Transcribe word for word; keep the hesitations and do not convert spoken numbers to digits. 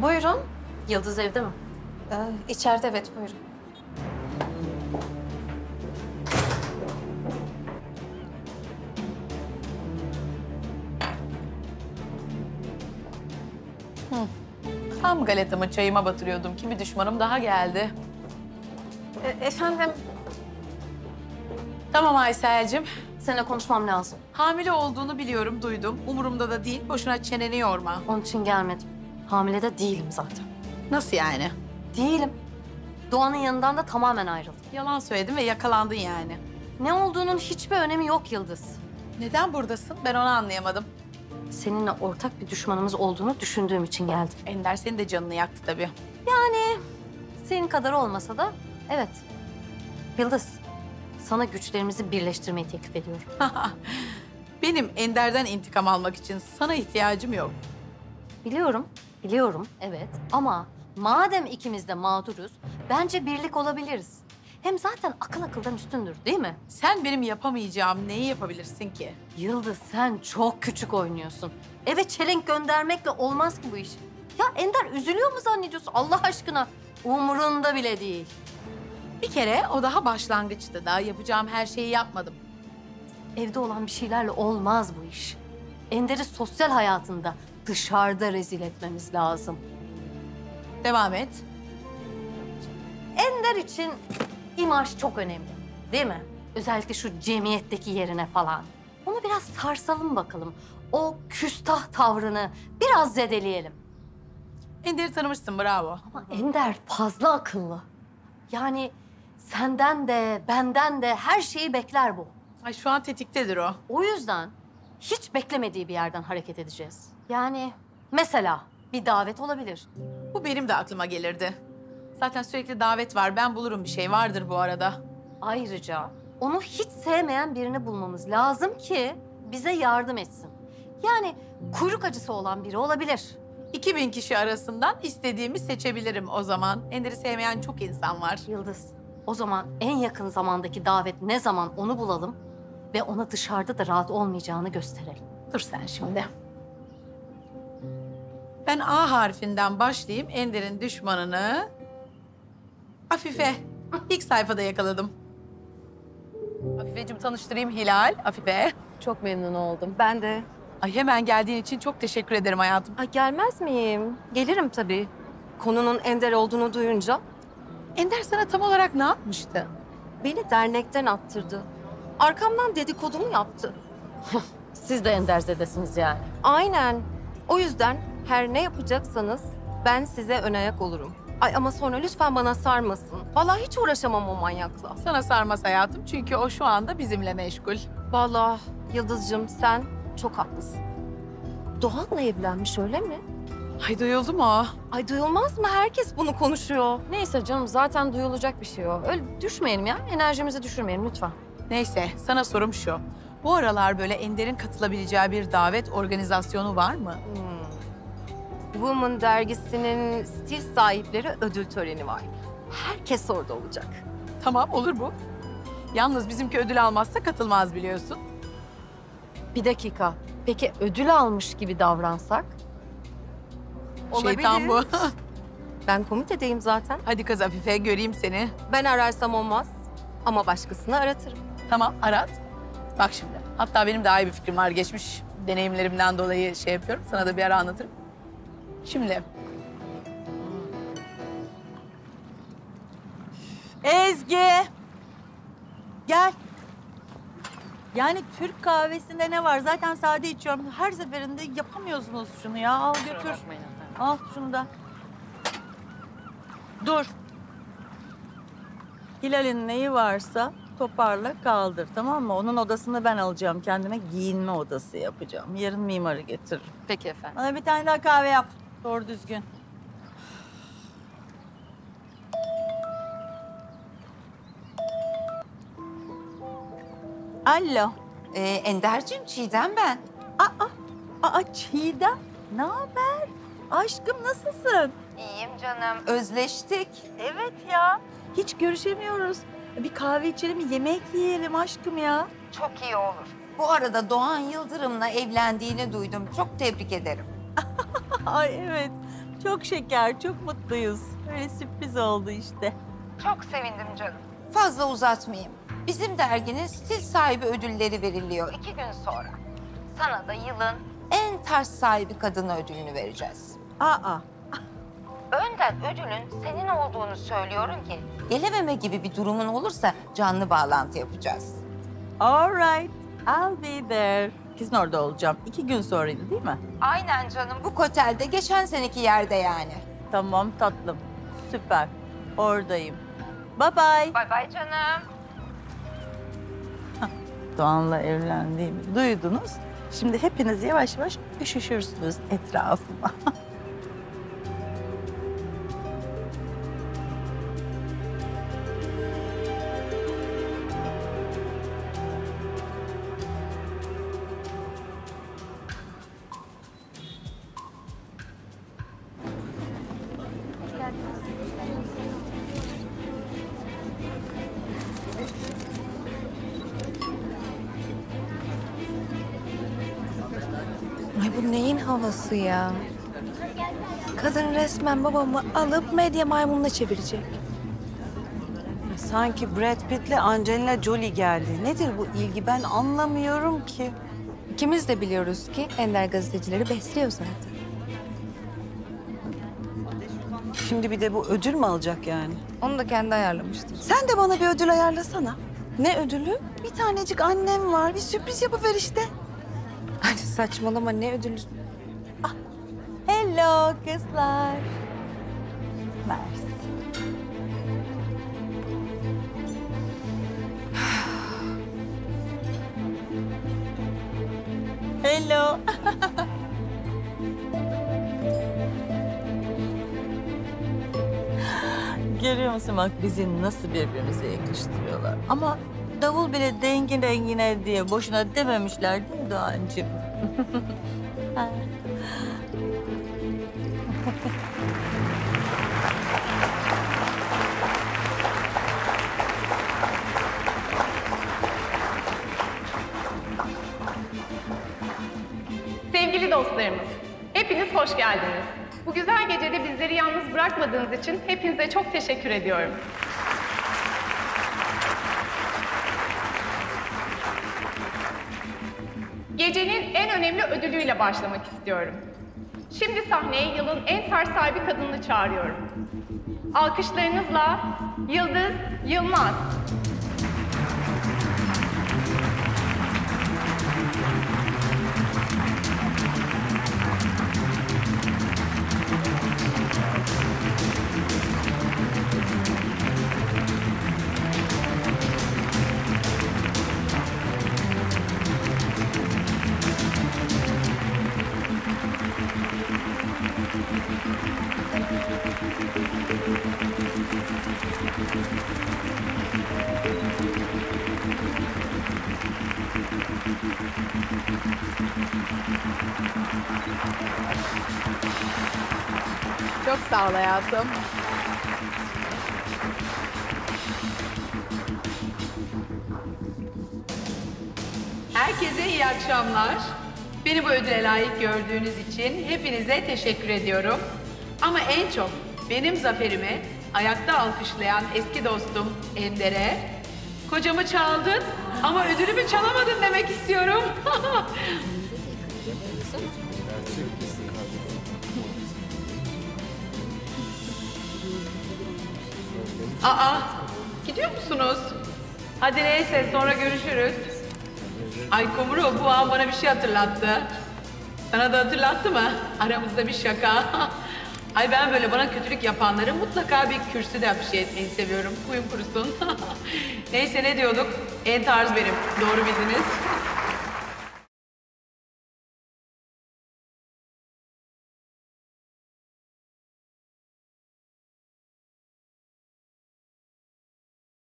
Buyurun. Yıldız evde mi? Ee, içeride evet, buyurun. Tam galetamı çayıma batırıyordum ki bir düşmanım daha geldi. E, efendim, Tamam Aysel'cim. Seninle konuşmam lazım. Hamile olduğunu biliyorum, duydum. Umurumda da değil. Boşuna çeneni yorma. Onun için gelmedim. Hamile de değilim zaten. Nasıl yani? Değilim. Doğan'ın yanından da tamamen ayrıldım. Yalan söyledin ve yakalandın yani. Ne olduğunun hiçbir önemi yok Yıldız. Neden buradasın? Ben onu anlayamadım. Seninle ortak bir düşmanımız olduğunu düşündüğüm için geldim. Ender senin de canını yaktı tabii. Senin kadar olmasa da evet. Yıldız, sana güçlerimizi birleştirmeyi teklif ediyorum. Benim Ender'den intikam almak için sana ihtiyacım yok. Biliyorum, biliyorum evet ama madem ikimiz de mağduruz, bence birlik olabiliriz. Hem zaten akıl akıldan üstündür değil mi? Sen benim yapamayacağım neyi yapabilirsin ki? Yıldız sen çok küçük oynuyorsun. Eve çelenk göndermekle olmaz ki bu iş. Ya Ender üzülüyor mu zannediyorsun Allah aşkına? Umurunda bile değil. Bir kere o daha başlangıçtı. Daha yapacağım her şeyi yapmadım. Evde olan bir şeylerle olmaz bu iş. Ender'i sosyal hayatında dışarıda rezil etmemiz lazım. Devam et. Ender için imaj çok önemli değil mi? Özellikle şu cemiyetteki yerine falan. Onu biraz sarsalım bakalım. O küstah tavrını biraz zedeleyelim. Ender'i tanımışsın, bravo. Ama Ender fazla akıllı. Yani senden de benden de her şeyi bekler bu. Ay şu an tetiktedir o. O yüzden hiç beklemediği bir yerden hareket edeceğiz. Yani mesela bir davet olabilir. Bu benim de aklıma gelirdi. Zaten sürekli davet var. Ben bulurum bir şey. Vardır bu arada. Ayrıca onu hiç sevmeyen birini bulmamız lazım ki bize yardım etsin. Yani kuyruk acısı olan biri olabilir. iki bin kişi arasından istediğimi seçebilirim o zaman. Ender'i sevmeyen çok insan var. Yıldız, o zaman en yakın zamandaki davet ne zaman onu bulalım ve ona dışarıda da rahat olmayacağını gösterelim. Dur sen şimdi. Ben A harfinden başlayayım. Ender'in düşmanını... Afife. İlk sayfada yakaladım. Afifeciğim tanıştırayım, Hilal. Afife. Çok memnun oldum. Ben de. Ay hemen geldiğin için çok teşekkür ederim hayatım. Ay gelmez miyim? Gelirim tabii. Konunun Ender olduğunu duyunca Ender sana tam olarak ne yapmıştı? beni dernekten attırdı. Arkamdan dedikodumu yaptı. Siz de Enderzedesiniz yani. Aynen. O yüzden her ne yapacaksanız ben size ön ayak olurum. Ay ama sonra lütfen bana sarmasın. Vallahi hiç uğraşamam o manyakla. Sana sarmaz hayatım çünkü o şu anda bizimle meşgul. Vallahi Yıldız'cığım sen çok haklısın. Doğan'la evlenmiş öyle mi? Ay duyuldu mu o? Ay duyulmaz mı? Herkes bunu konuşuyor. Neyse canım zaten duyulacak bir şey o. Öyle düşmeyelim ya. Enerjimizi düşürmeyelim lütfen. Neyse sana sorum şu. Bu aralar böyle Ender'in katılabileceği bir davet organizasyonu var mı? Hmm. Woman dergisinin stil sahipleri ödül töreni var. Herkes orada olacak. Tamam olur bu. Yalnız bizimki ödül almazsa katılmaz biliyorsun. Bir dakika. Peki ödül almış gibi davransak? Şeytan bu. Ben komitedeyim zaten. Hadi kız Afife göreyim seni. Ben ararsam olmaz ama başkasını aratırım. Tamam arat. Bak şimdi. Hatta benim daha iyi bir fikrim var. Geçmiş deneyimlerimden dolayı şey yapıyorum. Sana da bir ara anlatırım. Şimdi. Ezgi! Gel. Yani Türk kahvesinde ne var? Zaten sade içiyorum. Her seferinde yapamıyorsunuz şunu ya. Al götür. Al şunu da. Dur. Hilal'in neyi varsa toparla kaldır, tamam mı? Onun odasını ben alacağım. Kendime giyinme odası yapacağım. Yarın mimarı getiririm. Peki efendim. Bana bir tane daha kahve yap. Doğru düzgün. Alo. Ee, Ender'cim Çiğdem ben. Aa, aa Çiğdem. Ne haber? Aşkım nasılsın? İyiyim canım. Özleştik. Evet ya. Hiç görüşemiyoruz. Bir kahve içelim, yemek yiyelim aşkım ya. Çok iyi olur. Bu arada Doğan Yıldırım'la evlendiğini duydum. Çok tebrik ederim. Ay evet. Çok şeker, çok mutluyuz. Böyle sürpriz oldu işte. Çok sevindim canım. Fazla uzatmayayım. Bizim derginin stil sahibi ödülleri veriliyor iki gün sonra. Sana da yılın en tarz sahibi kadını ödülünü vereceğiz. Aa, Önden ödülün senin olduğunu söylüyorum ki gelememe gibi bir durumun olursa canlı bağlantı yapacağız. all right. I'll be there. Kesin orada olacağım. İki gün sonraydı değil mi? Aynen canım, bu otelde geçen seneki yerde yani. Tamam tatlım. Süper. Oradayım. Bye bye. Bay bay canım. Doğan'la evlendiğimi duydunuz. Şimdi hepiniz yavaş yavaş üşüşürsünüz etrafıma. Ay bu neyin havası ya? Kadın resmen babamı alıp medya maymununa çevirecek. Sanki Brad Pitt'le Angelina Jolie geldi. Nedir bu ilgi? Ben anlamıyorum ki. İkimiz de biliyoruz ki Ender gazetecileri besliyor zaten. Şimdi bir de bu ödül mü alacak yani? Onu da kendi ayarlamıştır. Sen de bana bir ödül ayarlasana. Ne ödülü? Bir tanecik annem var. Bir sürpriz yapıver işte. Ay saçmalama ne ödülü? Hello kızlar. Mersi. Hello. Görüyor musun bak bizi nasıl birbirimize yakıştırıyorlar. Ama davul bile dengi dengine diye boşuna dememişler değil mi Doğancığım? Ha. Sevgili dostlarımız, hepiniz hoş geldiniz. Bu güzel gecede bizleri yalnız bırakmadığınız için hepinize çok teşekkür ediyorum. Gecenin en önemli ödülüyle başlamak istiyorum. Şimdi sahneye yılın en tarz sahibi kadınını çağırıyorum. Alkışlarınızla Yıldız Yılmaz. Çok sağ ol hayatım. Herkese iyi akşamlar. Beni bu ödüle layık gördüğünüz için hepinize teşekkür ediyorum. Ama en çok benim zaferimi ayakta alkışlayan eski dostum Ender'e, kocamı çaldın ama ödülümü çalamadın demek istiyorum. Aa, gidiyor musunuz? Hadi neyse, sonra görüşürüz. Ay Kumru, bu an bana bir şey hatırlattı. Sana da hatırlattı mı? Aramızda bir şaka. Ay ben böyle bana kötülük yapanları mutlaka bir kürsüde afişe etmeyi seviyorum. Kuyum kurusun. Neyse ne diyorduk? En tarz benim. Doğru bildiniz.